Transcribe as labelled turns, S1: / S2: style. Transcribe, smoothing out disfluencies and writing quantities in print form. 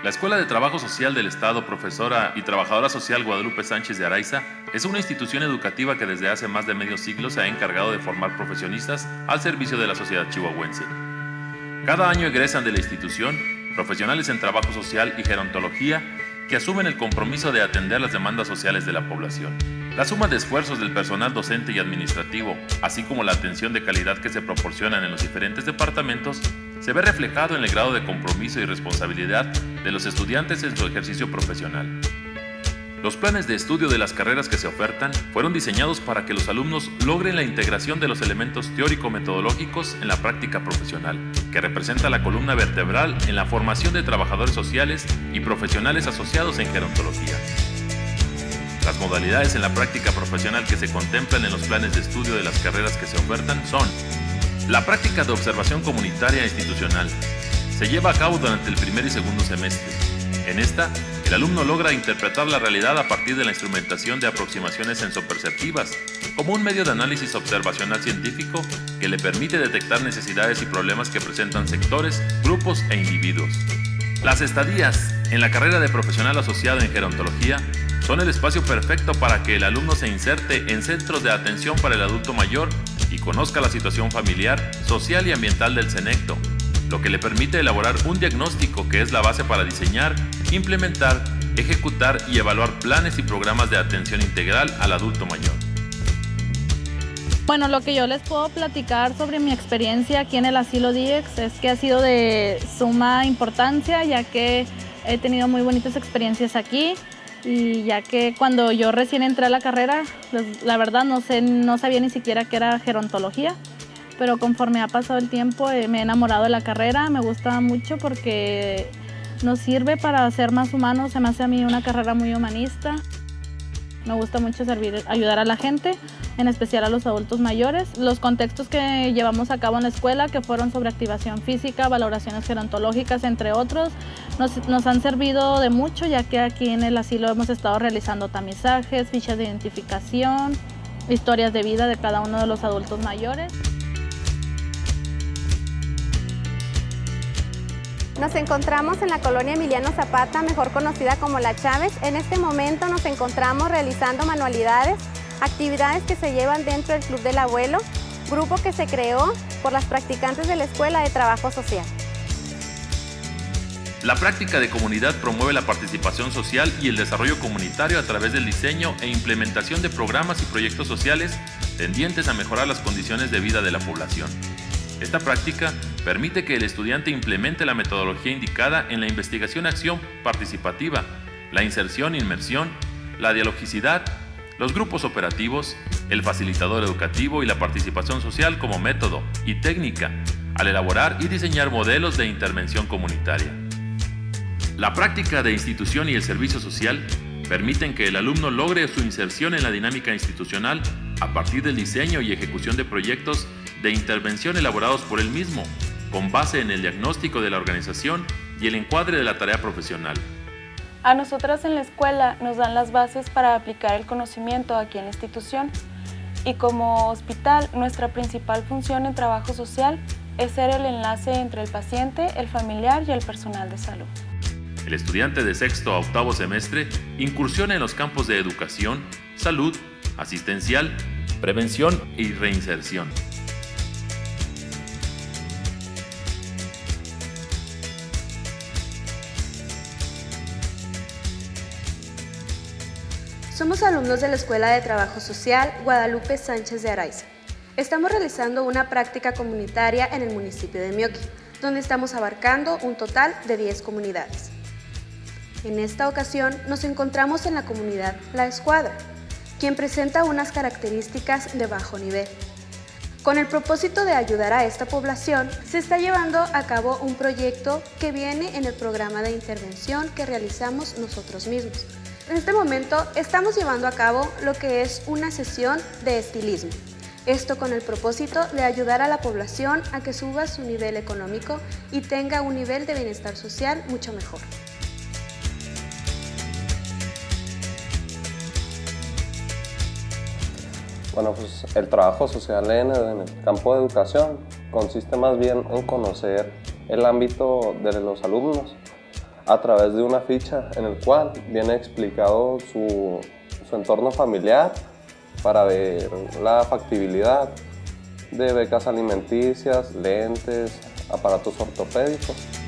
S1: La Escuela de Trabajo Social del Estado, profesora y trabajadora social Guadalupe Sánchez de Araiza, es una institución educativa que desde hace más de medio siglo se ha encargado de formar profesionistas al servicio de la sociedad chihuahuense. Cada año egresan de la institución profesionales en trabajo social y gerontología que asumen el compromiso de atender las demandas sociales de la población. La suma de esfuerzos del personal docente y administrativo, así como la atención de calidad que se proporcionan en los diferentes departamentos, se ve reflejado en el grado de compromiso y responsabilidad de los estudiantes en su ejercicio profesional. Los planes de estudio de las carreras que se ofertan fueron diseñados para que los alumnos logren la integración de los elementos teórico-metodológicos en la práctica profesional, que representa la columna vertebral en la formación de trabajadores sociales y profesionales asociados en gerontología. Las modalidades en la práctica profesional que se contemplan en los planes de estudio de las carreras que se ofertan son: la práctica de observación comunitaria e institucional. Se lleva a cabo durante el primer y segundo semestre. En esta, el alumno logra interpretar la realidad a partir de la instrumentación de aproximaciones sensoperceptivas, como un medio de análisis observacional científico que le permite detectar necesidades y problemas que presentan sectores, grupos e individuos. Las estadías en la carrera de profesional asociado en gerontología son el espacio perfecto para que el alumno se inserte en centros de atención para el adulto mayor y conozca la situación familiar, social y ambiental del senecto, lo que le permite elaborar un diagnóstico que es la base para diseñar, implementar, ejecutar y evaluar planes y programas de atención integral al adulto mayor.
S2: Bueno, lo que yo les puedo platicar sobre mi experiencia aquí en el asilo DIEX es que ha sido de suma importancia, ya que he tenido muy bonitas experiencias aquí. Y ya que cuando yo recién entré a la carrera, pues, la verdad no sabía ni siquiera qué era gerontología, pero conforme ha pasado el tiempo me he enamorado de la carrera, me gusta mucho porque nos sirve para ser más humanos, se me hace a mí una carrera muy humanista. Me gusta mucho ayudar a la gente, en especial a los adultos mayores. Los contextos que llevamos a cabo en la escuela, que fueron sobre activación física, valoraciones gerontológicas, entre otros, nos han servido de mucho, ya que aquí en el asilo hemos estado realizando tamizajes, fichas de identificación, historias de vida de cada uno de los adultos mayores.
S3: Nos encontramos en la colonia Emiliano Zapata, mejor conocida como La Chávez. En este momento nos encontramos realizando manualidades, actividades que se llevan dentro del Club del Abuelo, grupo que se creó por las practicantes de la Escuela de Trabajo Social.
S1: La práctica de comunidad promueve la participación social y el desarrollo comunitario a través del diseño e implementación de programas y proyectos sociales tendientes a mejorar las condiciones de vida de la población. Esta práctica permite que el estudiante implemente la metodología indicada en la investigación-acción participativa, la inserción-inmersión, la dialogicidad, los grupos operativos, el facilitador educativo y la participación social como método y técnica al elaborar y diseñar modelos de intervención comunitaria. La práctica de institución y el servicio social permiten que el alumno logre su inserción en la dinámica institucional a partir del diseño y ejecución de proyectos de intervención elaborados por él mismo, con base en el diagnóstico de la organización y el encuadre de la tarea profesional.
S4: A nosotras en la escuela nos dan las bases para aplicar el conocimiento aquí en la institución y como hospital nuestra principal función en trabajo social es ser el enlace entre el paciente, el familiar y el personal de salud.
S1: El estudiante de sexto a octavo semestre incursiona en los campos de educación, salud, asistencial, prevención y reinserción.
S5: Somos alumnos de la Escuela de Trabajo Social Guadalupe Sánchez de Araiza. Estamos realizando una práctica comunitaria en el municipio de Mioqui, donde estamos abarcando un total de 10 comunidades. En esta ocasión nos encontramos en la comunidad La Escuadra, quien presenta unas características de bajo nivel. Con el propósito de ayudar a esta población, se está llevando a cabo un proyecto que viene en el programa de intervención que realizamos nosotros mismos. En este momento estamos llevando a cabo lo que es una sesión de estilismo. Esto con el propósito de ayudar a la población a que suba su nivel económico y tenga un nivel de bienestar social mucho mejor.
S6: Bueno, pues el trabajo social en el campo de educación consiste más bien en conocer el ámbito de los alumnos, a través de una ficha en el cual viene explicado su entorno familiar para ver la factibilidad de becas alimenticias, lentes, aparatos ortopédicos.